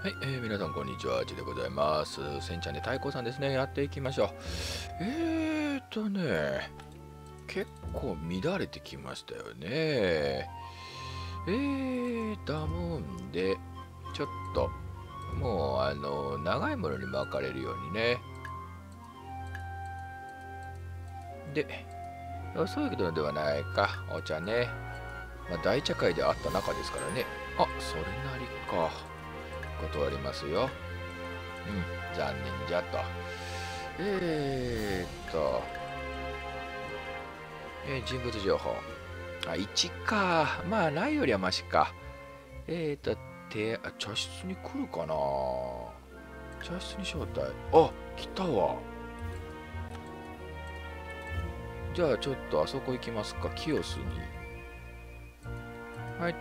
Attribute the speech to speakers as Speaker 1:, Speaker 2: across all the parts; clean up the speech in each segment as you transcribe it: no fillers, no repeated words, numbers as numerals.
Speaker 1: はい、皆さんこんにちは、あちでございます。せんちゃんで太鼓さんですね、やっていきましょう。結構乱れてきましたよね。だもんで、ちょっと、もう、長いものに巻かれるようにね。で、そういうことではないか、お茶ね。まあ、大茶会であった中ですからね。あ、それなりか。断りますよ。うん、残念じゃと。えーっと、人物情報。あ、1か。まあ、ないよりはマシか。茶室に来るかな。茶室に招待。あ、来たわ。じゃあ、ちょっとあそこ行きますか。キヨスに。入った。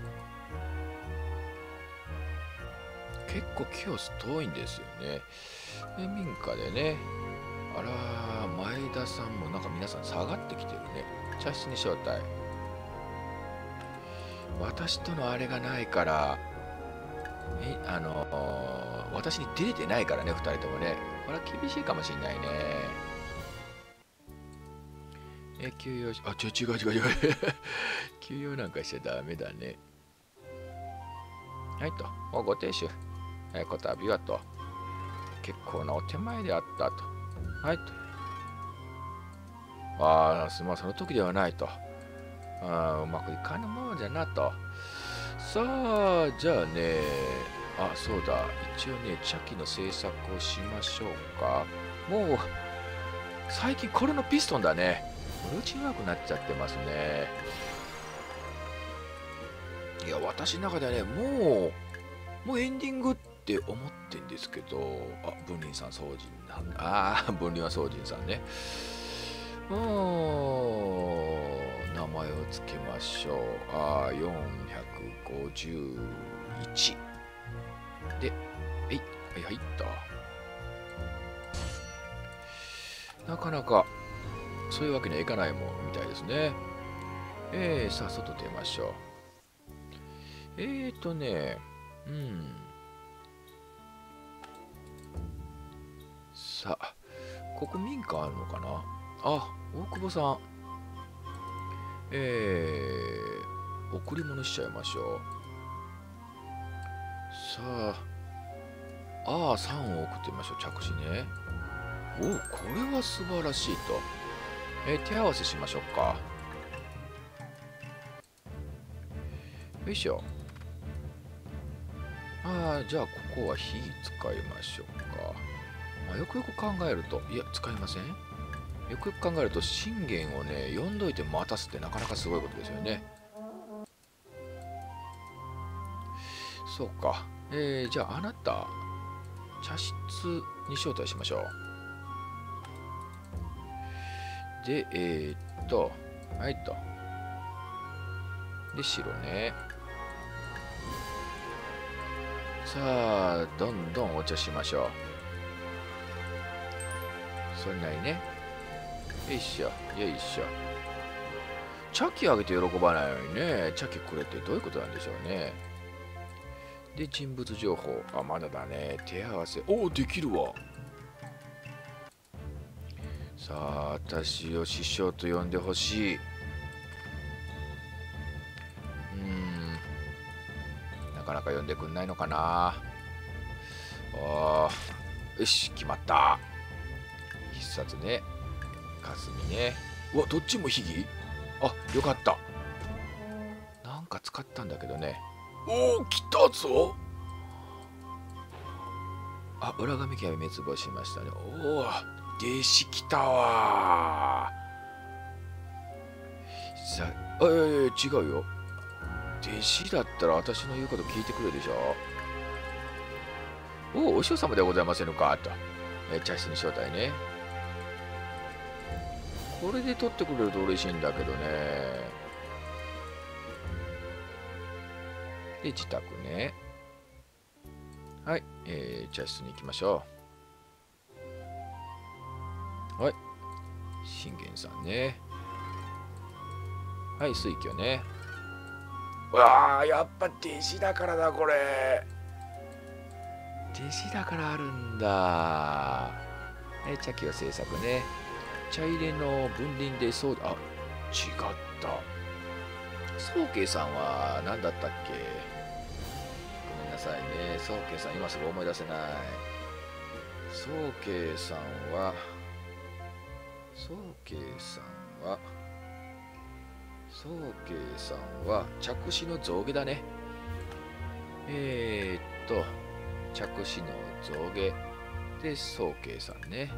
Speaker 1: 結構キヨス遠いんですよね。民家でね。あら、前田さんもなんか皆さん下がってきてるね。茶室に招待。私とのあれがないから、私に出れてないからね、2人ともね。これは厳しいかもしんないね。休養し、あ、違う違う。休養なんかしちゃダメだね。はいと、もうご亭主。こたびはと。結構なお手前であったと。はいと。ああ、すまん、その時ではないと。うまくいかぬものじゃなと。さあ、じゃあね、あ、そうだ、一応ね、茶器の製作をしましょうか。もう、最近これのピストンだね。ルーチンワークになっちゃってますね。いや、私の中ではね、もうエンディングって思ってんですけど、あ、文林さん、宗人なん、文林は宗人さんね。名前を付けましょう。451。で、はいった。なかなか、そういうわけにはいかないもんみたいですね。さあ、外出ましょう。さあ、ここ民家あるのかな。あ、大久保さん。贈り物しちゃいましょう。さあ、3を送ってみましょう。着地ね。お、これは素晴らしいと。手合わせしましょうか。よいしょ。じゃあここは火使いましょうか。よくよく考えると、いや、使いません。よくよく考えると、信玄をね、呼んどいて待たすってなかなかすごいことですよね。そうか。じゃああなた、茶室に招待しましょう。で、はいと。で、白ね。さあ、どんどんお茶しましょう。それなりね。よいしょ、よいしょ。茶器あげて喜ばないのにね、茶器くれってどういうことなんでしょうね。で、人物情報。あ、まだだね。手合わせ。おお、できるわ。さあ、私を師匠と呼んでほしい。なかなか呼んでくんないのかな。よし、決まった。必殺ね。霞ね。うわ、どっちも秘技。あ、よかった。なんか使ったんだけどね。おお、来たぞ。裏紙キャ滅亡しましたね。おお、弟子来たわ。違うよ。弟子だったら私の言うこと聞いてくれるでしょ。お師匠様ではございませんのかと。茶室に招待ね。これで取ってくれると嬉しいんだけどね。で、自宅ね。はい、茶室に行きましょう。はい、信玄さんね。はい、水居ね。うわあ、やっぱ弟子だからだ、これ。 弟子だからあるんだ。茶器は制作ね。茶入れの分輪でそう、あ、違った。宗慶さんは何だったっけ。ごめんなさいね。宗慶さん、今すぐ思い出せない。宗慶さんは、着手の象牙だね。着手の象牙で宗慶さんね。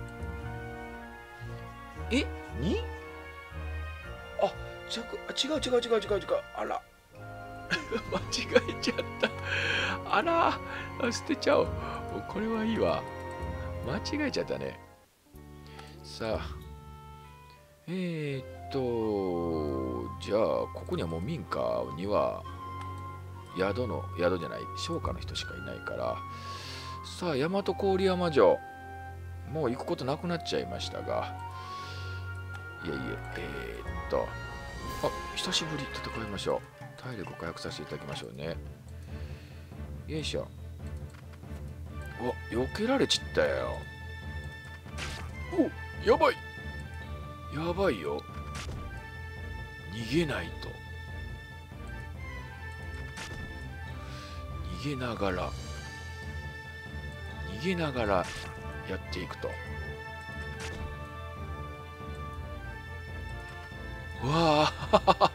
Speaker 1: え、にあ、違う。あら。間違えちゃった。あら、捨てちゃおう。これはいいわ。間違えちゃったね。さあ。じゃあ、ここにはもう民家には、宿じゃない、商家の人しかいないから、さあ、大和郡山城、もう行くことなくなっちゃいましたが、久しぶり、戦いましょう。体力回復させていただきましょうね。よいしょ。避けられちったよ。やばいよ。逃げないと。逃げながらやっていくと。わあ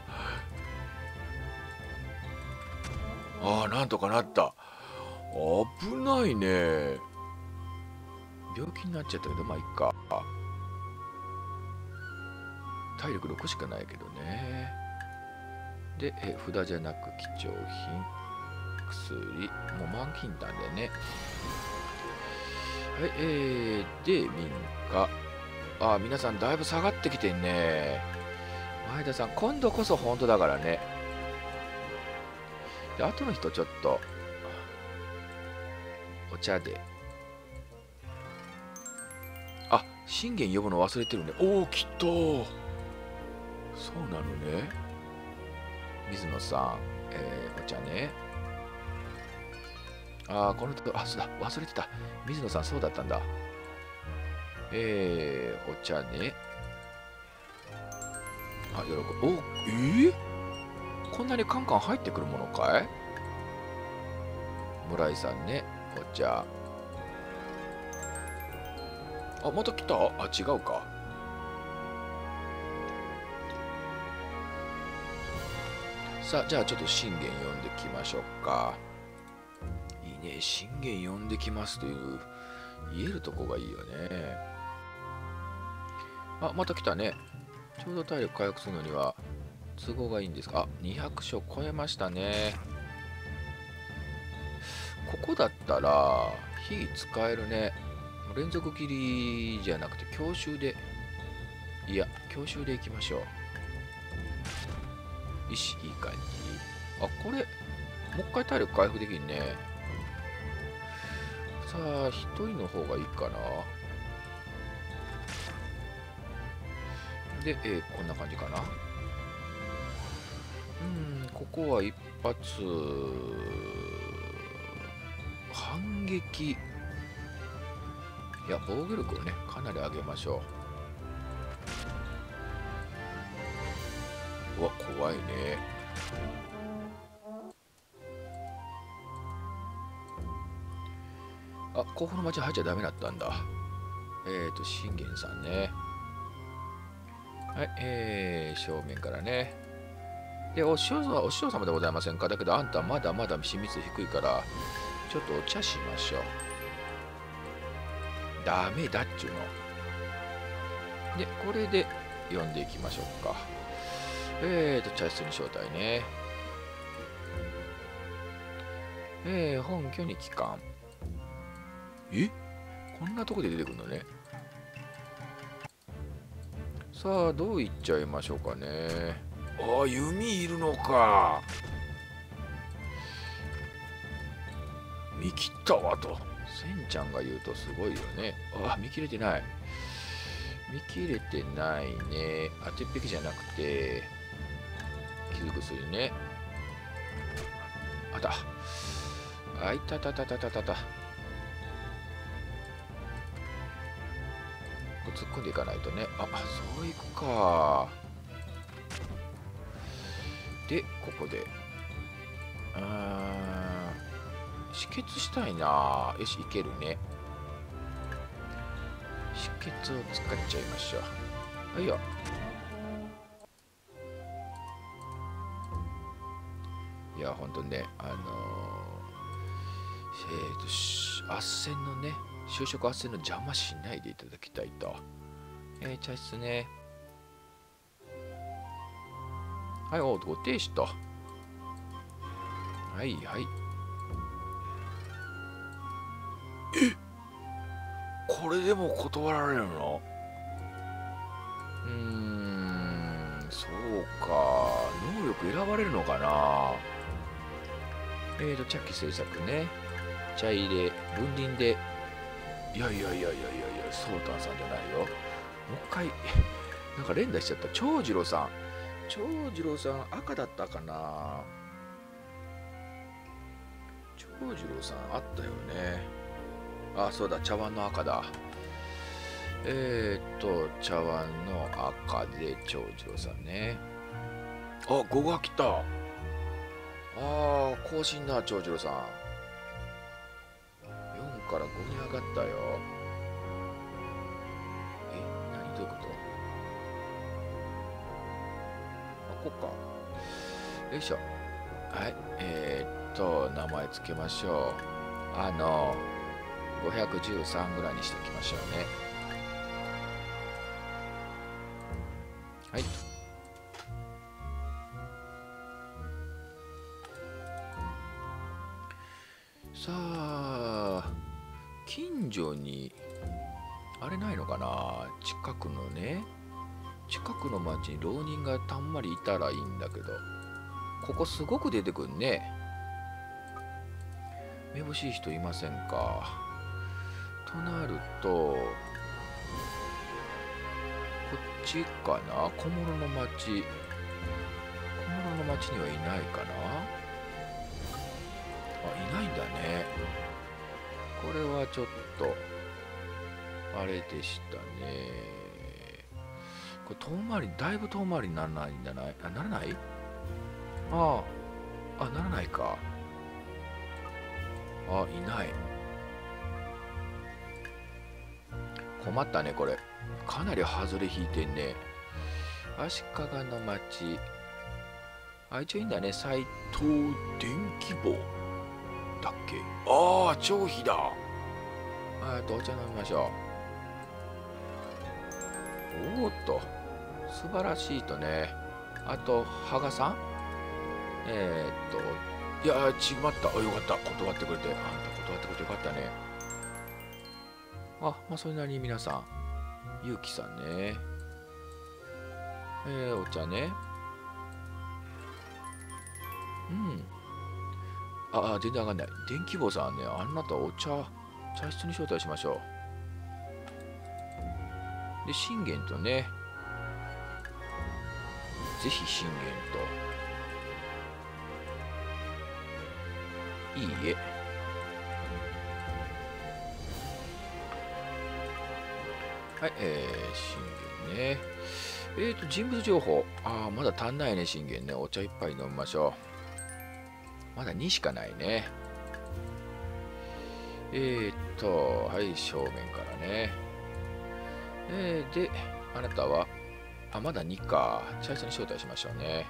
Speaker 1: なんとかなった。危ないね。病気になっちゃったけど、まあいっか。体力6しかないけどね。で、札じゃなく貴重品、薬、もう満金なんでね。はい、で、民家。皆さんだいぶ下がってきてんね。前田さん、今度こそ本当だからね。で、後の人ちょっと、お茶で。信玄呼ぶの忘れてるね。きっと。そうなのね。水野さん、お茶ね。この人、そうだ、忘れてた。水野さん、そうだったんだ。お茶ね。喜ぶ。こんなにカンカン入ってくるものかい。村井さんね、お茶。また来た。違うか。さあ、じゃあちょっと信玄呼んできましょうか。いいね、信玄呼んできますという言えるとこがいいよね。また来たね。ちょうど体力回復するのには都合がいいんですか。200勝超えましたね。ここだったら火使えるね。連続切りじゃなくて強襲で、強襲でいきましょう。よし、いい感じ。これもう一回体力回復できるね。さあ、一人の方がいいかな。で、こんな感じかな。ここは一発反撃。防御力をね、かなり上げましょう。怖いね。甲府の町入っちゃダメだったんだ。信玄さんね。はい、正面からね。で、お師匠様でございませんか。だけど、あんたまだまだ親密度低いから、ちょっとお茶しましょう。ダメだっちゅうの。で、これで読んでいきましょうか。茶室に招待ね。本拠に帰還。こんなとこで出てくるのね。さあ、どういっちゃいましょうかね。弓いるのか。見切ったわと。せんちゃんが言うとすごいよね。見切れてない。見切れてないね。鉄壁じゃなくて、傷薬ね。いた。いた。 突っ込んでいかないとね。あ、そういくか。で、ここで。止血したいな。よし、いけるね。止血を使っちゃいましょう。はいよ。いや、ほんとね、斡旋のね、就職斡旋の邪魔しないでいただきたいと。茶室ね。はい、お、ご停止と。はいはい。これでも断られるの？そうか。能力選ばれるのかな。茶器製作ね。茶入れ、分輪で。いや、ソウタンさんじゃないよ。もう一回、なんか連打しちゃった。長次郎さん。長次郎さん、赤だったかな。長次郎さん、あったよね。あ、そうだ、茶碗の赤だ。茶碗の赤で長次郎さんね。あ、5が来た。更新だ、長次郎さん。4から5に上がったよ。何どういうこと？こうか。よいしょ。はい。名前つけましょう。513ぐらいにしておきましょうね。はい。さあ、近所に、あれないのかな？近くのね、近くの町に浪人がたんまりいたらいいんだけど、ここすごく出てくんね。めぼしい人いませんか？となると、こっちかな？小諸の町。小諸の町にはいないかな？いないんだね。これはちょっと、あれでしたね。これ遠回り、だいぶ遠回りにならないんじゃない？ならない？ならないか。いない。困ったね、これ。かなり外れ引いてんね。足利の町。一応いいんだね。斎藤電気棒だっけ？張飛だ。お茶飲みましょう。おーっと、素晴らしいとね。あと、羽賀さん？いや、違った。よかった。断ってくれて。あんた断ってくれてよかったね。それなりに皆さん。ゆうきさんね。お茶ね。全然上がんない。電気棒さんね、あなたお茶室に招待しましょう。で、信玄とね。ぜひ信玄と。いいえ。はい、信玄ね。人物情報。まだ足んないね、信玄ね。お茶一杯飲みましょう。まだ2しかないね。はい、正面からね。で、あなたは、まだ2か。茶室に招待しましょうね。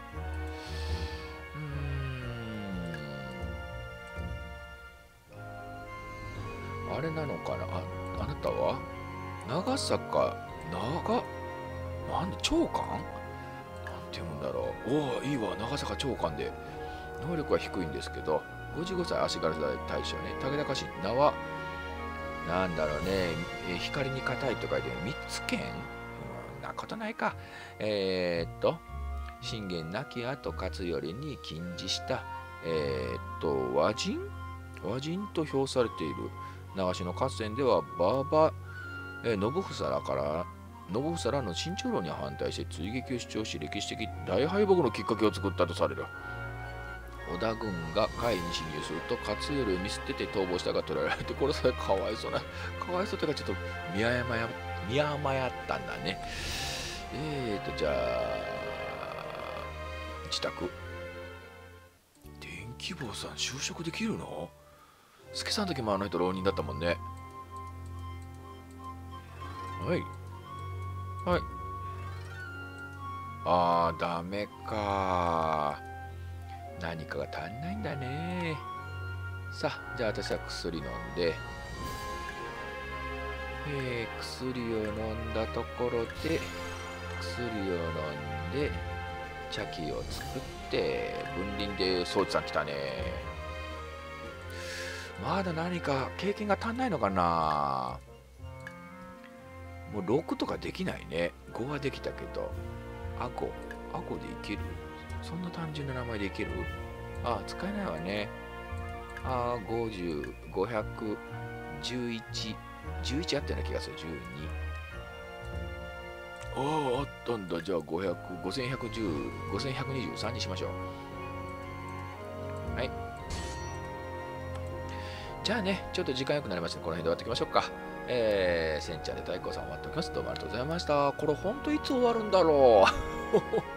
Speaker 1: あれなのかな？あなたは長坂、なんで長官？なんて読むんだろう。いいわ、長坂長官で。能力は低いんですけど、55歳足軽大将ね。武田家臣、名は、なんだろうね、光に硬いと書いて、三つ剣？なことないか。信玄亡き後勝頼に禁じした、和人と評されている。長篠合戦では馬場信房らの進駐路に反対して追撃を主張し、歴史的大敗北のきっかけを作ったとされる。織田軍が甲斐に侵入すると勝頼を見捨てて逃亡したが捕らえられて殺され、かわいそうってか、ちょっと見誤宮山やったんだね。じゃあ、自宅。電気坊さん、就職できるの？助さんの時もあの人浪人だったもんね。はい。はい。あー、ダメか。何かが足んないんだね。さあ、じゃあ私は薬飲んで、薬を飲んだところで、薬を飲んで、茶器を作って、分輪で装置さん来たね。まだ何か経験が足んないのかな。もう6とかできないね。5はできたけど。アゴでいける？そんな単純な名前でいける？あ、使えないわね。あ、50、500、11、11あったような気がする。12。あったんだ。じゃあ500、5110、5123にしましょう。はい。じゃあね、ちょっと時間よくなりましたので、この辺で終わっておきましょうか。センチャーで太鼓さん終わっておきます。どうもありがとうございました。これほんといつ終わるんだろう。